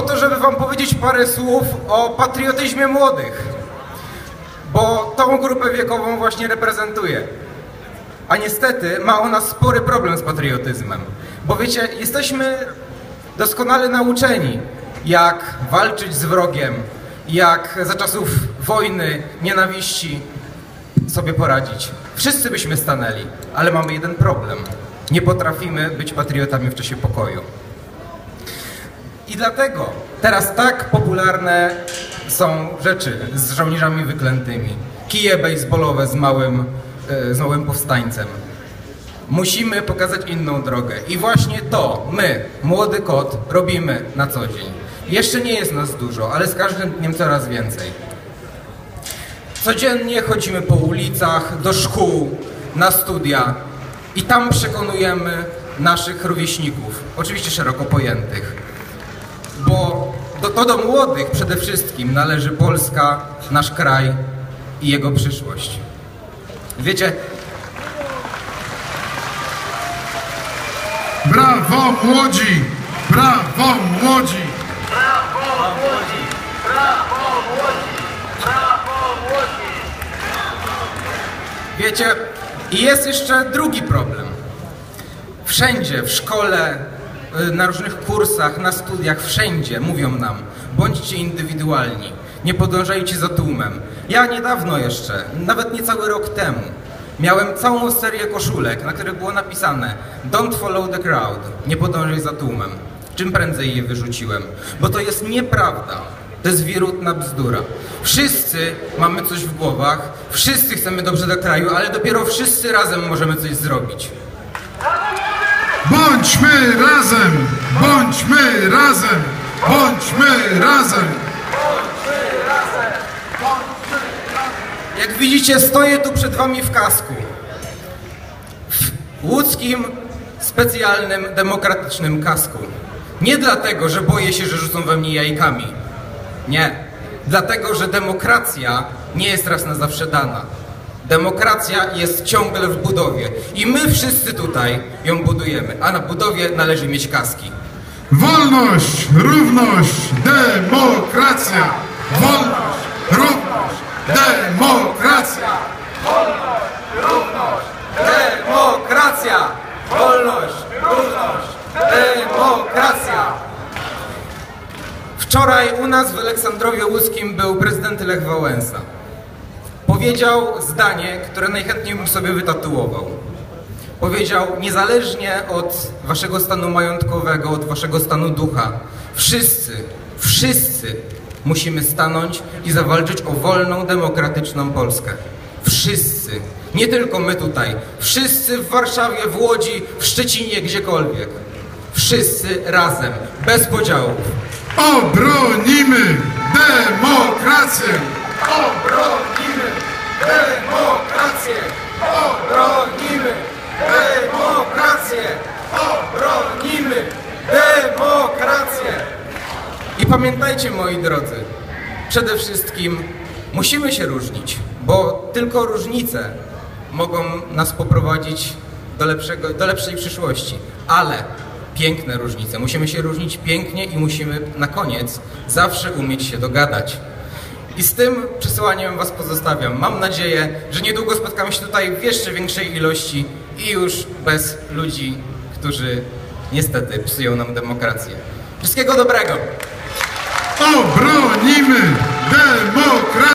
po to, żeby wam powiedzieć parę słów o patriotyzmie młodych, bo tą grupę wiekową właśnie reprezentuję. A niestety ma ona spory problem z patriotyzmem, bo wiecie, jesteśmy doskonale nauczeni, jak walczyć z wrogiem, jak za czasów wojny, nienawiści sobie poradzić. Wszyscy byśmy stanęli, ale mamy jeden problem. Nie potrafimy być patriotami w czasie pokoju. I dlatego teraz tak popularne są rzeczy z żołnierzami wyklętymi. Kije bejsbolowe z małym powstańcem. Musimy pokazać inną drogę. I właśnie to my, Młody Kot, robimy na co dzień. Jeszcze nie jest nas dużo, ale z każdym dniem coraz więcej. Codziennie chodzimy po ulicach, do szkół, na studia i tam przekonujemy naszych rówieśników, oczywiście szeroko pojętych, bo to do młodych przede wszystkim należy Polska, nasz kraj i jego przyszłość. Wiecie, brawo młodzi! Brawo młodzi! Brawo młodzi! Brawo młodzi! Brawo młodzi! wiecie, i jest jeszcze drugi problem. Wszędzie, w szkole, na różnych kursach, na studiach, wszędzie mówią nam: bądźcie indywidualni, nie podążajcie za tłumem. Ja niedawno jeszcze, nawet niecały rok temu, miałem całą serię koszulek, na których było napisane "Don't follow the crowd", nie podążaj za tłumem. Czym prędzej je wyrzuciłem, bo to jest nieprawda. To jest wirutna bzdura. Wszyscy mamy coś w głowach, wszyscy chcemy dobrze dla kraju, ale dopiero wszyscy razem możemy coś zrobić. Bądźmy razem! Bądźmy razem! Bądźmy razem! Jak widzicie, stoję tu przed wami w kasku. W łódzkim specjalnym, demokratycznym kasku. Nie dlatego, że boję się, że rzucą we mnie jajkami. Nie. Dlatego, że demokracja nie jest raz na zawsze dana. Demokracja jest ciągle w budowie. I my wszyscy tutaj ją budujemy. A na budowie należy mieć kaski. Wolność, równość, demokracja! Wolność, równość, demokracja! Wolność, równość, demokracja! Wolność, równość, demokracja! Wczoraj u nas w Aleksandrowie Łódzkim był prezydent Lech Wałęsa. Powiedział zdanie, które najchętniej bym sobie wytatuował. Powiedział: niezależnie od waszego stanu majątkowego, od waszego stanu ducha, wszyscy musimy stanąć i zawalczyć o wolną, demokratyczną Polskę. Wszyscy. Nie tylko my tutaj. Wszyscy w Warszawie, w Łodzi, w Szczecinie, gdziekolwiek. Wszyscy razem, bez podziałów. Obronimy demokrację! Obronimy demokrację! Obronimy demokrację! Obronimy demokrację! I pamiętajcie, moi drodzy, przede wszystkim musimy się różnić, bo tylko różnice mogą nas poprowadzić do lepszej przyszłości. Ale piękne różnice. Musimy się różnić pięknie i musimy na koniec zawsze umieć się dogadać. I z tym przesłaniem was pozostawiam. Mam nadzieję, że niedługo spotkamy się tutaj w jeszcze większej ilości i już bez ludzi, którzy niestety psują nam demokrację. Wszystkiego dobrego! Obronimy